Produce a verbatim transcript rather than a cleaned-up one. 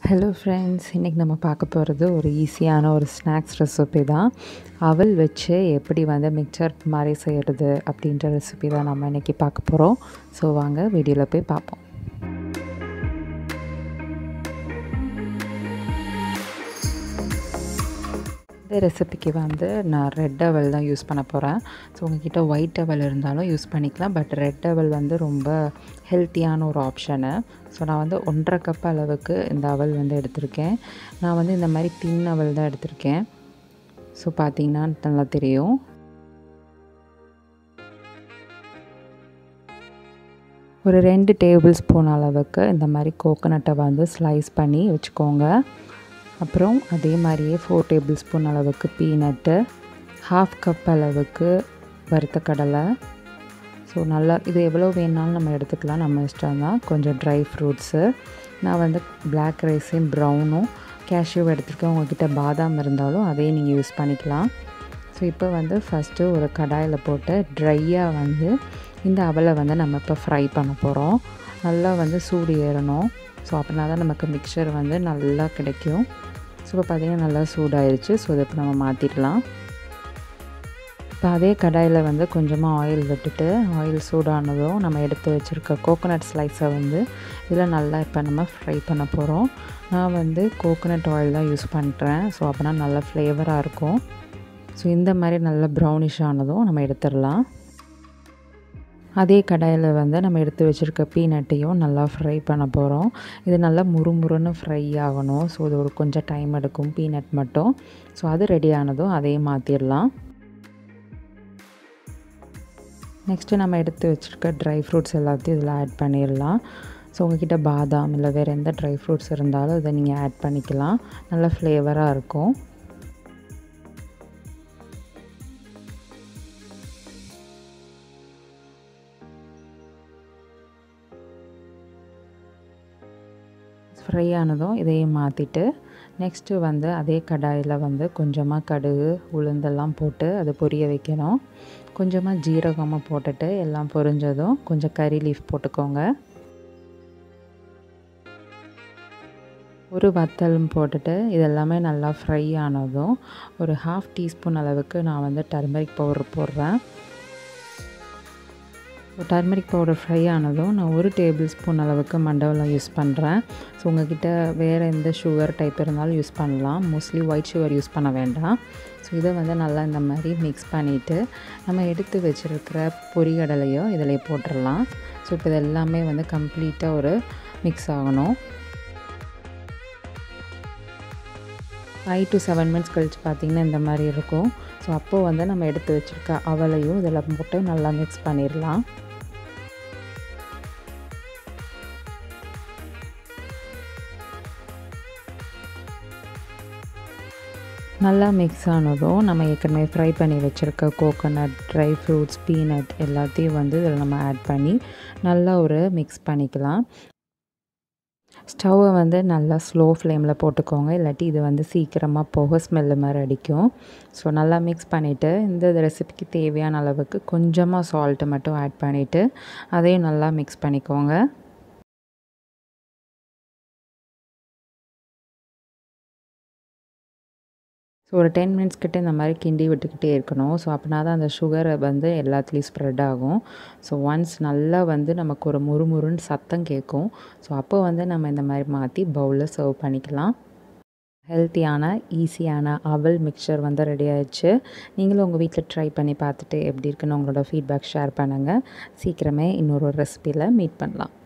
Hello friends, இன்றைக்கி நம்ம பார்க்க போகிறது ஒரு ஈஸியான ஒரு ஸ்நாக்ஸ் ரெசிபி தான். அவல் வச்சு எப்படி வந்து மிக்சர் மாதிரி செய்கிறது அப்படின்ற ரெசிபி தான் நம்ம இன்றைக்கி பார்க்க போகிறோம். ஸோ வாங்க வீடியோவில் போய் பார்ப்போம். இந்த ரெசிபிக்கு வந்து நான் ரெட் அவல் தான் யூஸ் பண்ண போகிறேன். ஸோ உங்கள்கிட்ட ஒயிட் அவல் இருந்தாலும் யூஸ் பண்ணிக்கலாம். பட் ரெட் அவல் வந்து ரொம்ப ஹெல்த்தியான ஒரு ஆப்ஷனு. ஸோ நான் வந்து ஒன்றரை கப் அளவுக்கு இந்த அவல் வந்து எடுத்திருக்கேன். நான் வந்து இந்த மாதிரி தின் அவல் தான் எடுத்திருக்கேன். ஸோ பார்த்தீங்கன்னா நல்லா தெரியும். ஒரு ரெண்டு டேபிள் ஸ்பூன் அளவுக்கு இந்த மாதிரி கோகோனட்டை வந்து ஸ்லைஸ் பண்ணி வச்சுக்கோங்க. அப்புறம் அதே மாதிரியே ஃபோர் டேபிள் ஸ்பூன் அளவுக்கு பீனட்டு, ஹாஃப் கப் அளவுக்கு வறுத்த கடலை. ஸோ நல்லா இது எவ்வளோ வேணாலும் நம்ம எடுத்துக்கலாம், நம்ம இஷ்டம் தான். கொஞ்சம் ட்ரை ஃப்ரூட்ஸு, நான் வந்து பிளாக் ரைஸையும் ப்ரௌனும் கேஷ்யூ எடுத்துருக்கேன். உங்கள்கிட்ட பாதாம் இருந்தாலும் அதையும் நீங்கள் யூஸ் பண்ணிக்கலாம். ஸோ இப்போ வந்து ஃபஸ்ட்டு ஒரு கடாயில் போட்டு ட்ரையாக வந்து இந்த அவலை வந்து நம்ம இப்போ ஃப்ரை பண்ண போகிறோம். நல்லா வந்து சூடு ஏறணும். ஸோ அப்படின்னா தான் நமக்கு மிக்சர் வந்து நல்லா கிடைக்கும். ஸோ இப்போ பார்த்திங்கன்னா நல்லா சூடாயிருச்சு. ஸோ இதை இப்போ நம்ம மாற்றிடலாம். இப்போ அதே கடாயில் வந்து கொஞ்சமாக ஆயில் விட்டுட்டு, ஆயில் சூடானதும் நம்ம எடுத்து வச்சுருக்க கோகோனட் ஸ்லைஸை வந்து இதில் நல்லா இப்போ நம்ம ஃப்ரை பண்ண போகிறோம். நான் வந்து கோகோனட் ஆயில் தான் யூஸ் பண்ணுறேன். ஸோ அப்போனா நல்லா ஃப்ளேவராக இருக்கும். ஸோ இந்த மாதிரி நல்லா ப்ரௌனிஷ் ஆனதும் நம்ம எடுத்துடலாம். அதே கடாயில் வந்து நம்ம எடுத்து வச்சுருக்க பீனட்டையும் நல்லா ஃப்ரை பண்ண போகிறோம். இது நல்லா முறுமுறுன்னு ஃப்ரை ஆகணும். ஸோ இது ஒரு கொஞ்சம் டைம் எடுக்கும், பீனட் மட்டும். ஸோ அது ரெடி ஆனதும் அதையும் மாற்றிடலாம். நெக்ஸ்ட்டு நம்ம எடுத்து வச்சுருக்க ட்ரை ஃப்ரூட்ஸ் எல்லாத்தையும் இதில் ஆட் பண்ணிடலாம். ஸோ உங்கள்கிட்ட பாதாம் இல்லை வேறு எந்த ட்ரை ஃப்ரூட்ஸ் இருந்தாலும் இதை நீங்கள் ஆட் பண்ணிக்கலாம். நல்லா ஃப்ளேவராக இருக்கும். ஃப்ரை ஆனதும் இதையும் மாற்றிட்டு, நெக்ஸ்ட்டு வந்து அதே கடாயில் வந்து கொஞ்சமாக கடுகு உளுந்தெல்லாம் போட்டு அது பொரிய வைக்கணும். கொஞ்சமாக ஜீரகமாக போட்டுட்டு எல்லாம் பொரிஞ்சதும் கொஞ்சம் கறி லீஃப் போட்டுக்கோங்க. ஒரு வத்தலும் போட்டுட்டு இதெல்லாமே நல்லா ஃப்ரை ஆனதும் ஒரு ஹாஃப் டீஸ்பூன் அளவுக்கு நான் வந்து டர்மரிக் பவுடர் போடுறேன். டர்மரிக் பவுடர் ஃப்ரை ஆனதும் நான் ஒரு டேபிள் ஸ்பூன் அளவுக்கு மண்டவெல்லம் யூஸ் பண்ணுறேன். ஸோ உங்கள்கிட்ட வேறு எந்த சுகர் டைப் இருந்தாலும் யூஸ் பண்ணலாம். மோஸ்ட்லி ஒயிட் சுகர் யூஸ் பண்ண வேண்டாம். ஸோ இதை வந்து நல்லா இந்த மாதிரி மிக்ஸ் பண்ணிவிட்டு நம்ம எடுத்து வச்சுருக்கிற பொரிகடலையும் இதில் போட்டுடலாம். ஸோ இப்போ இது எல்லாமே வந்து கம்ப்ளீட்டாக ஒரு மிக்ஸ் ஆகணும். ஃபைவ் டு செவன் மினிட்ஸ் கழித்து பார்த்திங்கன்னா இந்த மாதிரி இருக்கும். ஸோ அப்போது வந்து நம்ம எடுத்து வச்சுருக்க அவலையும் இதில் போட்டு நல்லா மிக்ஸ் பண்ணிடலாம். நல்லா மிக்ஸ் ஆனதும் நம்ம ஏற்கனவே ஃப்ரை பண்ணி வச்சுருக்க கோகோனட், ட்ரை ஃப்ரூட்ஸ், பீனட் எல்லாத்தையும் வந்து இதில் நம்ம ஆட் பண்ணி நல்லா ஒரு மிக்ஸ் பண்ணிக்கலாம். ஸ்டவ்வை வந்து நல்லா ஸ்லோ ஃப்ளேமில் போட்டுக்கோங்க, இல்லாட்டி இது வந்து சீக்கிரமாக புகை ஸ்மெல்லு மாதிரி அடிக்கும். ஸோ நல்லா மிக்ஸ் பண்ணிவிட்டு இந்த ரெசிபிக்கு தேவையான அளவுக்கு கொஞ்சமாக சால்ட்டு மட்டும் ஆட் பண்ணிவிட்டு அதையும் நல்லா மிக்ஸ் பண்ணிக்கோங்க. ஸோ ஒரு டென் மினிட்ஸ் கிட்ட இந்த மாதிரி கிண்டி விட்டுக்கிட்டே இருக்கணும். ஸோ அப்படின்னா தான் அந்த சுகரை வந்து எல்லாத்துலேயும் ஸ்ப்ரெட் ஆகும். ஸோ ஒன்ஸ் நல்லா வந்து நமக்கு ஒரு முறுமுறுன்னு சத்தம் கேட்கும். ஸோ அப்போ வந்து நம்ம இந்த மாதிரி மாற்றி பவுலில் சர்வ் பண்ணிக்கலாம். ஹெல்த்தியான ஈஸியான அவல் மிக்சர் வந்து ரெடி ஆயிடுச்சு. நீங்களும் உங்கள் வீட்டில் ட்ரை பண்ணி பார்த்துட்டு எப்படி இருக்குன்னு உங்களோட ஃபீட்பேக் ஷேர் பண்ணுங்கள். சீக்கிரமே இன்னொரு ரெசிபியில் மீட் பண்ணலாம்.